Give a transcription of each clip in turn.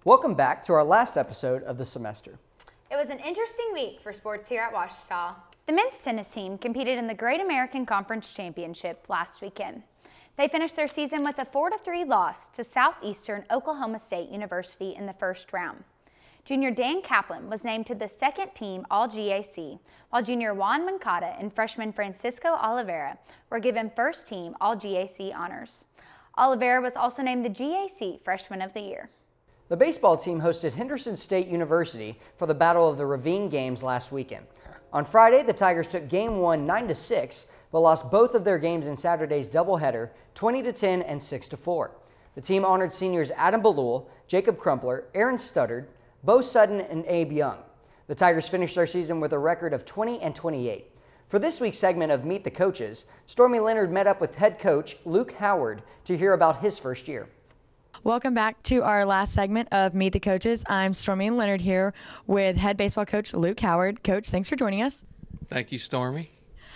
Welcome back to our last episode of the semester. It was an interesting week for sports here at Ouachita. The men's tennis team competed in the Great American Conference Championship last weekend. They finished their season with a 4-3 loss to Southeastern Oklahoma State University in the first round. Junior Dan Kaplan was named to the second team All-GAC, while junior Juan Mancada and freshman Francisco Oliveira were given first team All-GAC honors. Oliveira was also named the GAC Freshman of the Year. The baseball team hosted Henderson State University for the Battle of the Ravine games last weekend. On Friday, the Tigers took Game 1 9-6, but lost both of their games in Saturday's doubleheader 20-10 and 6-4. The team honored seniors Adam Balul, Jacob Crumpler, Aaron Studdard, Bo Sutton, and Abe Young. The Tigers finished their season with a record of 20-28. For this week's segment of Meet the Coaches, Stormy Leonard met up with head coach Luke Howard to hear about his first year. Welcome back to our last segment of Meet the Coaches. I'm Stormy Leonard here with head baseball coach Luke Howard. Coach, thanks for joining us. Thank you, Stormy.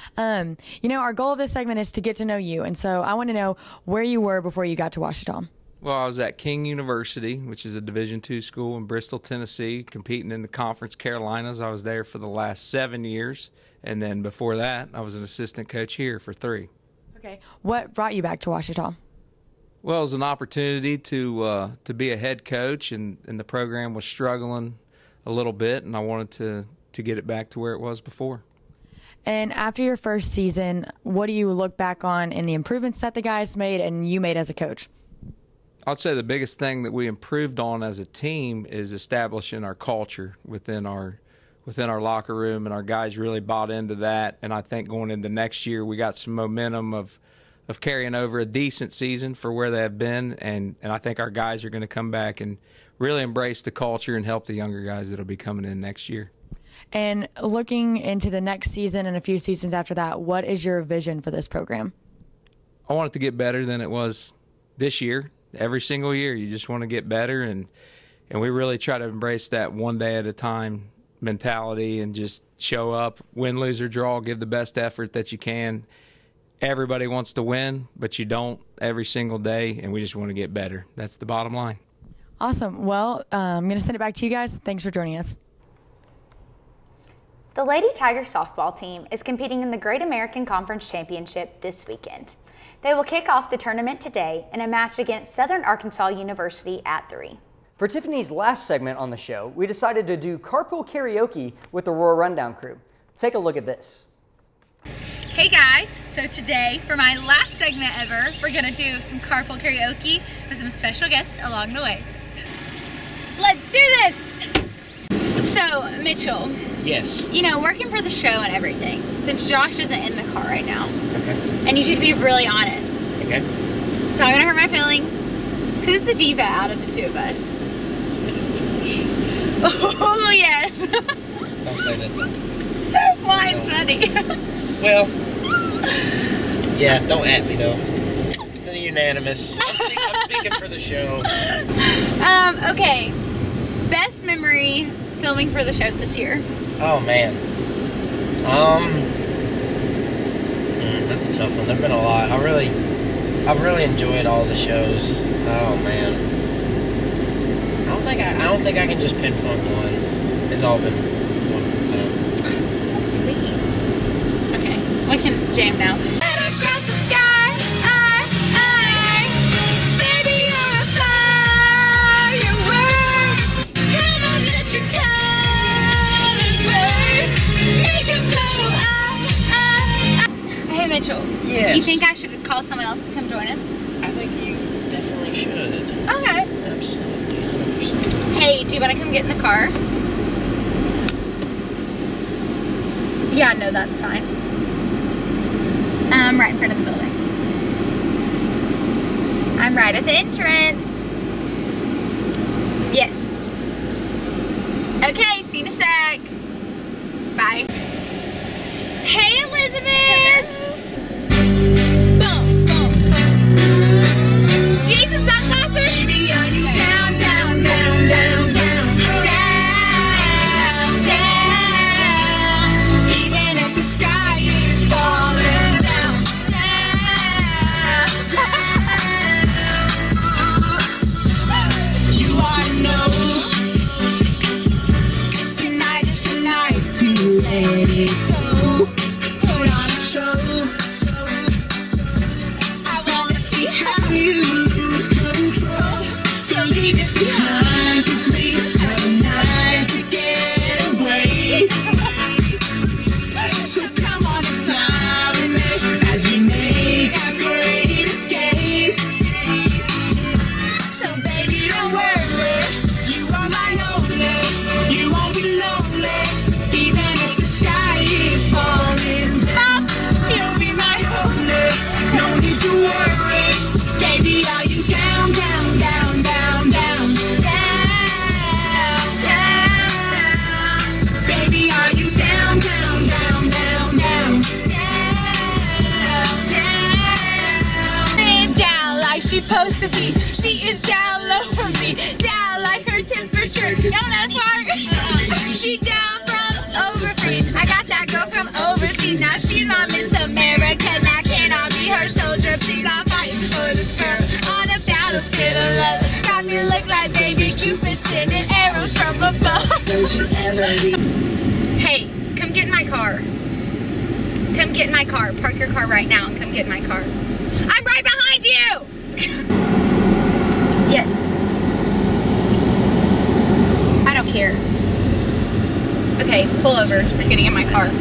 Our goal of this segment is to get to know you, and so I want to know where you were before you got to Ouachita. Well, I was at King University, which is a Division II school in Bristol, Tennessee, competing in the Conference Carolinas. I was there for the last 7 years, and then before that, I was an assistant coach here for 3. Okay. What brought you back to Ouachita? Well, it was an opportunity to be a head coach, and the program was struggling a little bit, and I wanted to get it back to where it was before. And after your first season, what do you look back on in the improvements that the guys made and you made as a coach? I'd say the biggest thing that we improved on as a team is establishing our culture within our locker room, and our guys really bought into that. And I think going into next year, we got some momentum of carrying over a decent season for where they have been, and I think our guys are going to come back and really embrace the culture and help the younger guys that will be coming in next year. And looking into the next season and a few seasons after that, what is your vision for this program? I want it to get better than it was this year. Every single year, you just want to get better, and we really try to embrace that one day at a time mentality and just show up, win, lose, or draw, give the best effort that you can. Everybody wants to win, but you don't every single day, and we just want to get better. That's the bottom line. Awesome. Well, I'm going to send it back to you guys. Thanks for joining us. The Lady Tiger softball team is competing in the Great American Conference Championship this weekend. They will kick off the tournament today in a match against Southern Arkansas University at 3. For Tiffany's last segment on the show, we decided to do carpool karaoke with the Roar Rundown crew. Take a look at this. Hey guys, so today for my last segment ever, we're gonna do some carpool karaoke with some special guests along the way. Let's do this! So, Mitchell. Yes. You know, working for the show and everything, since Josh isn't in the car right now, Okay. I need you to be really honest. Okay. So I'm gonna hurt my feelings. Who's the diva out of the two of us? Josh. Oh, yes! Don't say that though. Why? It's funny. Well, yeah, don't at me though. It's a unanimous. I'm speaking for the show. Okay. Best memory filming for the show this year? Oh man. That's a tough one. There've been a lot. I've really enjoyed all the shows. Oh man. I don't think I can just pinpoint one. It's all been wonderful time. So sweet. Okay, we can jam now. Across the sky, baby, you're a firework. Come on, let your colors burst. Make them glow. Hey, Mitchell. Yes. You think I should call someone else to come join us? I think you definitely should. Okay. Absolutely. Hey, do you want to come get in the car? Yeah, no, that's fine. Right in front of the building. I'm right at the entrance. Yes. Okay, see you in a sec. Bye. Hey, Elizabeth. Boom, boom. Do you need some sunglasses? Baby, are you down, down, down, down, down, down, down? Even if the sky is falling down, down. You are no you lose control. So leave it behind, 'cause we have a night to get away. So come on and fly with me as we make our great escape. So baby, don't worry, you are my only. You won't be lonely, even if the sky is falling down. You'll be my only. No need to worry, baby. Are you down, down, down, down, down, down, down? Baby, are you down, down, down, down, down, down, down? Live down like she supposed to be. She is down low for me, down like her temperature. Don't know, smart. She down from overseas. I got that girl from overseas. Now she's my Miss America. Now can I be her soldier? Please, I'm fighting for this girl on a battlefield of love. Got me look like baby Cupid sending arrows from above. Hey, come get in my car. Come get in my car. Park your car right now and come get in my car. I'm right behind you! Yes. I don't care. Okay, pull over. I'm getting in my car.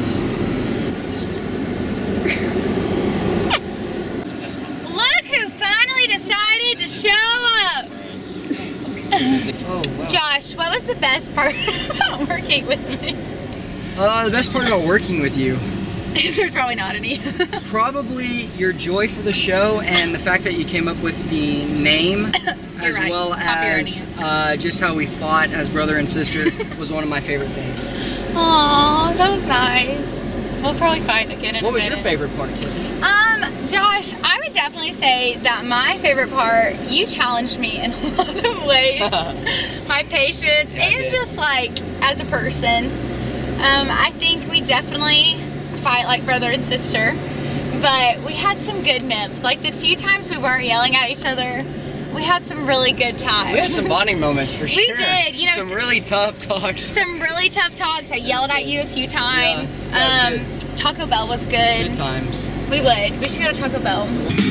Look who finally decided to show up! Oh, wow. Josh, what was the best part about working with me? The best part about working with you, There's probably not any. probably your joy for the show and the fact that you came up with the name, as right. well as just how we fought as brother and sister was one of my favorite things. Aw, that was nice. We'll probably fight again in What a was minute. your favorite part, Tiffany? Josh, I would definitely say that my favorite part, you challenged me in a lot of ways. My patience and just like as a person. I think we definitely fight like brother and sister, but we had some good memes. Like the few times we weren't yelling at each other, we had some really good times. We had some bonding moments for sure. We did, you know. Some really tough talks. Some really tough talks. I yelled at you a few times. Yeah, that was good. Taco Bell was good. Good times. We would. We should go to Taco Bell.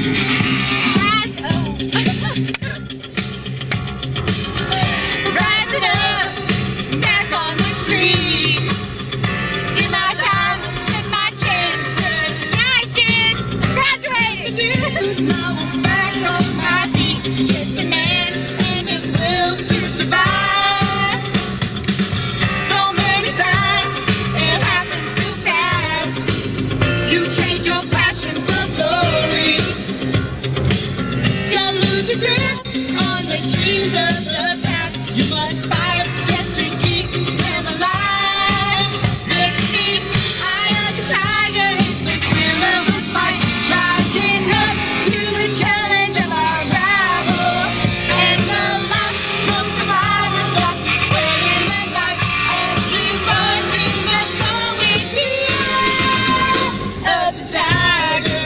Rising up, back on the street. Did my time, took my chances. I did. Graduated. Now I'm back on my feet, just a man and his will to survive. So many times it happens too fast. You trade your passion for glory. You lose your grip on the dreams of the past. You must fight just to keep them alive. Let's keep eye on the tiger. It's the killer with fight, rising up to the challenge of our rivals. And the last known survivors lost his way in the night, and he's marching the song with the eye of the tiger.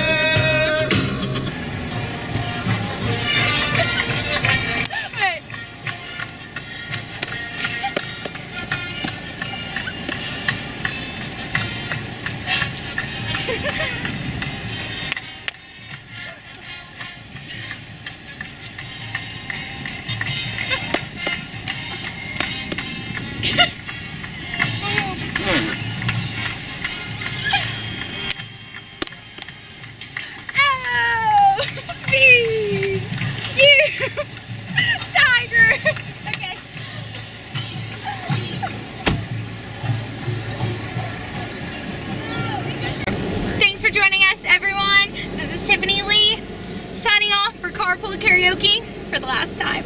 Oh, me, you, tiger. Okay. Thanks for joining us, everyone. This is Tiffany Lee, signing off for Carpool Karaoke for the last time.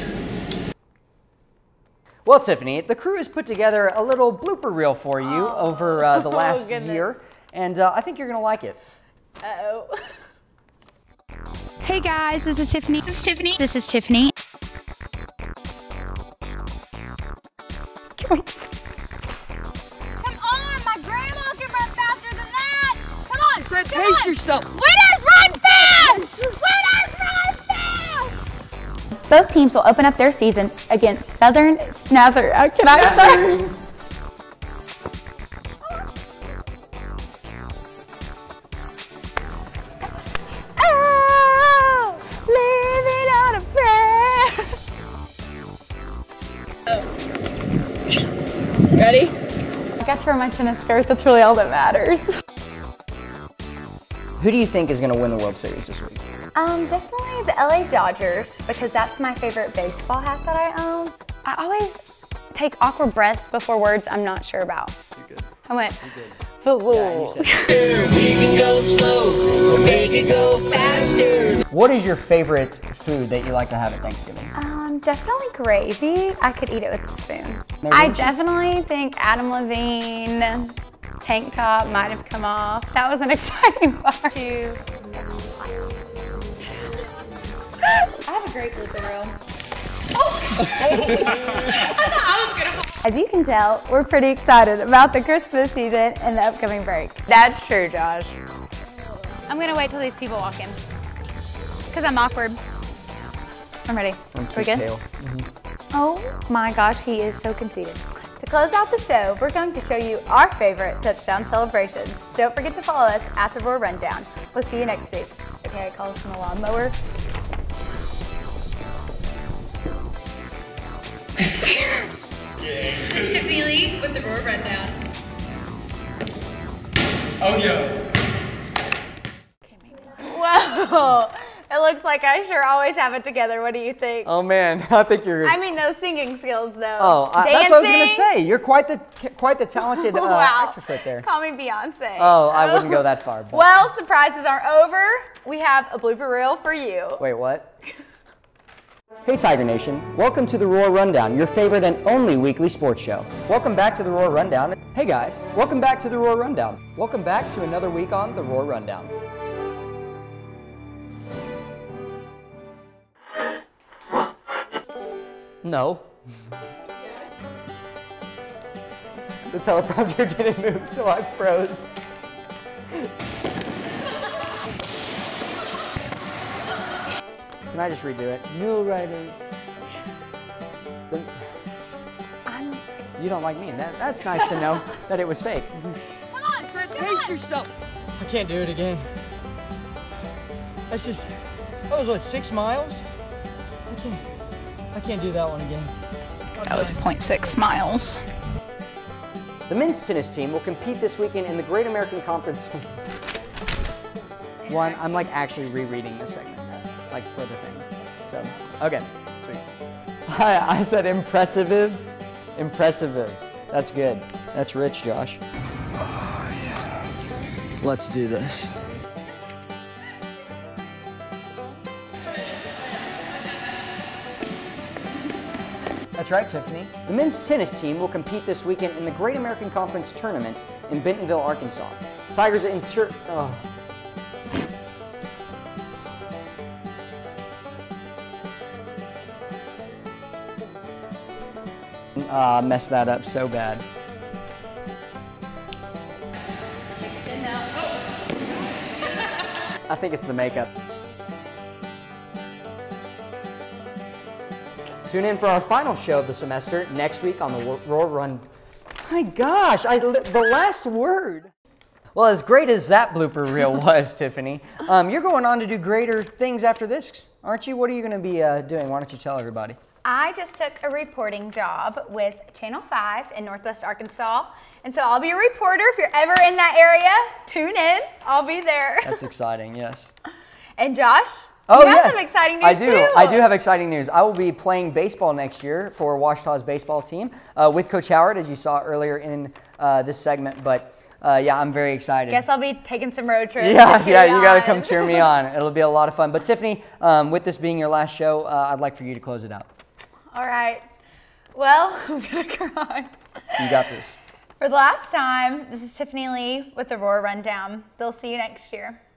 Well, Tiffany, the crew has put together a little blooper reel for you over the last year, and I think you're going to like it. Uh-oh. Hey guys, this is Tiffany. This is Tiffany. This is Tiffany. Come on, my grandma can run faster than that. Come on. Said come pace on. yourself. Winners run fast! Winners run fast! Both teams will open up their season against Southern Snazzer. Can I start? Oh, just for my tennis skirt. That's really all that matters. Who do you think is going to win the World Series this week? Definitely the LA Dodgers, because that's my favorite baseball hat that I own. I always take awkward breaths before words I'm not sure about. You're good. I went, Yeah, We can go slow or make it go faster. What is your favorite food that you like to have at Thanksgiving? definitely gravy. I could eat it with a spoon. Maybe I cheese? definitely think Adam Levine tank top might have come off. That was an exciting part. I have a great blooper reel. As you can tell, we're pretty excited about the Christmas season and the upcoming break. That's true, Josh. I'm gonna wait till these people walk in. Cause I'm awkward. I'm ready. Are we good? Oh my gosh, he is so conceited. To close out the show, we're going to show you our favorite touchdown celebrations. Don't forget to follow us at the Roar Rundown. We'll see you next week. Okay, I call this one a lawnmower. This is Tiffany Lee with the Roar Rundown. Oh, yeah. Whoa, it looks like I sure always have it together. What do you think? Oh man, I think you're. I mean those singing skills though. Oh, that's what I was gonna Dancing? say. You're quite the talented Wow. actress right there. Call me Beyonce. Oh, I wouldn't go that far. But. Well, surprises aren't over. We have a blooper reel for you. Wait, what? Hey Tiger Nation, welcome to the Roar Rundown, your favorite and only weekly sports show. Welcome back to the Roar Rundown. Hey guys, welcome back to the Roar Rundown. Welcome back to another week on the Roar Rundown. No. The teleprompter didn't move, so I froze. Can I just redo it? Mule Rider. You don't like me. That's nice to know that it was fake. Come on, sir, Pace yourself. I can't do it again. That was what, 6 miles? I can't do that one again. That was 0.6 miles. The men's tennis team will compete this weekend in the Great American Conference. One, I'm like actually rereading this segment, like for the thing. So, okay, sweet. I said impressive. That's good. That's rich, Josh. Oh, yeah. Let's do this. That's right, Tiffany. The men's tennis team will compete this weekend in the Great American Conference Tournament in Bentonville, Arkansas. Tigers messed that up so bad. I think it's the makeup. Tune in for our final show of the semester next week on the Roar Run. My gosh, the last word. Well, as great as that blooper reel was, Tiffany, you're going on to do greater things after this, aren't you? What are you going to be doing? Why don't you tell everybody? I just took a reporting job with Channel 5 in Northwest Arkansas. And so I'll be a reporter. If you're ever in that area, tune in. I'll be there. That's exciting, yes. And Josh? Oh, you have yes. some exciting news I do. too. I do have exciting news. I will be playing baseball next year for Washita's baseball team with Coach Howard, as you saw earlier in this segment. But yeah, I'm very excited. Guess I'll be taking some road trips. Yeah, you got to come cheer me on. It'll be a lot of fun. But Tiffany, with this being your last show, I'd like for you to close it out. All right. Well, I'm going to cry. You got this. For the last time, this is Tiffany Lee with the Roar Rundown. They'll see you next year.